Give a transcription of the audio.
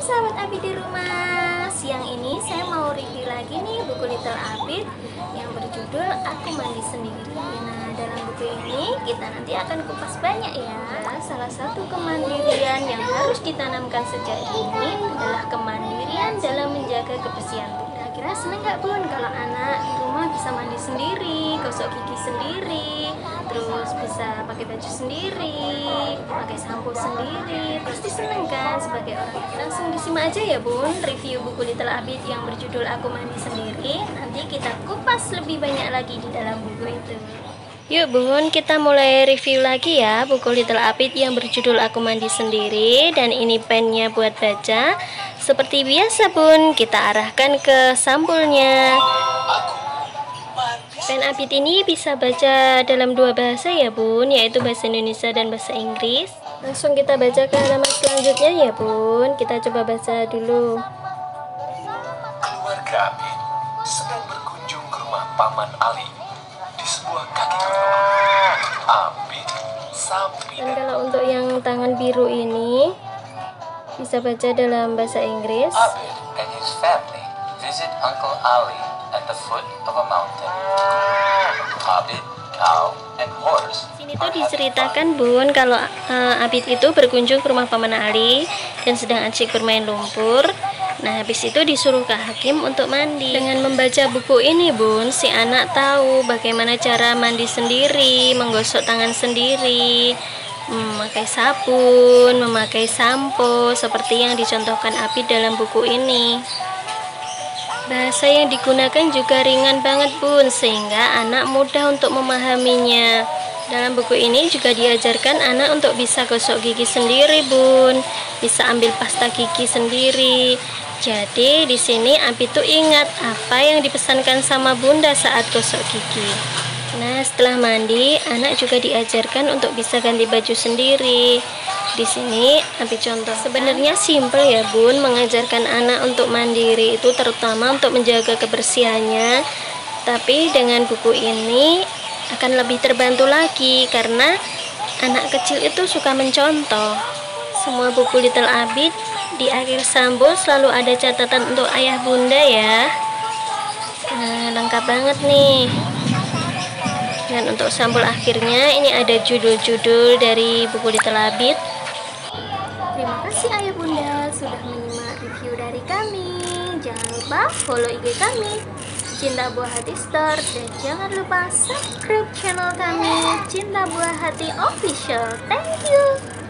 sahabat Abi di rumah. Siang ini saya mau review lagi nih buku Little Abid yang berjudul Aku Mandi Sendiri. Nah, dalam buku ini kita nanti akan kupas banyak ya. Salah satu kemandirian yang harus ditanamkan sejak dini adalah kemandirian dalam menjaga kebersihan tubuh. Kira-kira seneng nggak Bun kalau anak di rumah bisa mandi sendiri, gosok gigi sendiri, terus bisa pakai baju sendiri, pakai sampo sendiri? Pasti seneng kan sebagai orang. Langsung disimak aja ya Bun review buku Little Abid yang berjudul Aku Mandi Sendiri. Nanti kita kupas lebih banyak lagi di dalam buku itu. Yuk Bun, kita mulai review lagi ya buku Little Abid yang berjudul Aku Mandi Sendiri. Dan ini pennya buat baca. Seperti biasa Bun, kita arahkan ke sampulnya. Pen Abid ini bisa baca dalam dua bahasa ya Bun, yaitu bahasa Indonesia dan bahasa Inggris. Langsung kita baca ke halaman selanjutnya ya Bun. Kita coba baca dulu. Keluarga Abid sedang berkunjung ke rumah Paman Ali di sebuah kaki gunung. Abid, sapi. Dan kalau untuk yang tangan biru ini bisa baca dalam bahasa Inggris. Abid and his family visit Uncle Ali at the foot of a mountain. Abid, cow, and horse. Sini tuh diceritakan Bun kalau Abid itu berkunjung ke rumah Paman Ali dan sedang asyik bermain lumpur. Nah, habis itu disuruh ke hakim untuk mandi. Dengan membaca buku ini Bun, si anak tahu bagaimana cara mandi sendiri, menggosok tangan sendiri, memakai sabun, memakai sampo seperti yang dicontohkan Abid dalam buku ini. Bahasa yang digunakan juga ringan banget Bun, sehingga anak mudah untuk memahaminya. Dalam buku ini juga diajarkan anak untuk bisa gosok gigi sendiri Bun, bisa ambil pasta gigi sendiri. Jadi di sini Abid tuh ingat apa yang dipesankan sama Bunda saat gosok gigi. Nah, setelah mandi, anak juga diajarkan untuk bisa ganti baju sendiri. Di sini Abid contoh. Sebenarnya simple ya Bun, mengajarkan anak untuk mandiri itu terutama untuk menjaga kebersihannya. Tapi dengan buku ini akan lebih terbantu lagi karena anak kecil itu suka mencontoh. Semua buku Little Abid di akhir sampul selalu ada catatan untuk ayah bunda ya. Nah, lengkap banget nih. Dan untuk sampul akhirnya ini ada judul-judul dari buku Little Abid. Terima kasih ayah bunda sudah menyimak review dari kami. Jangan lupa follow IG kami Cinta Buah Hati Store, dan jangan lupa subscribe channel kami Cinta Buah Hati Official. Thank you.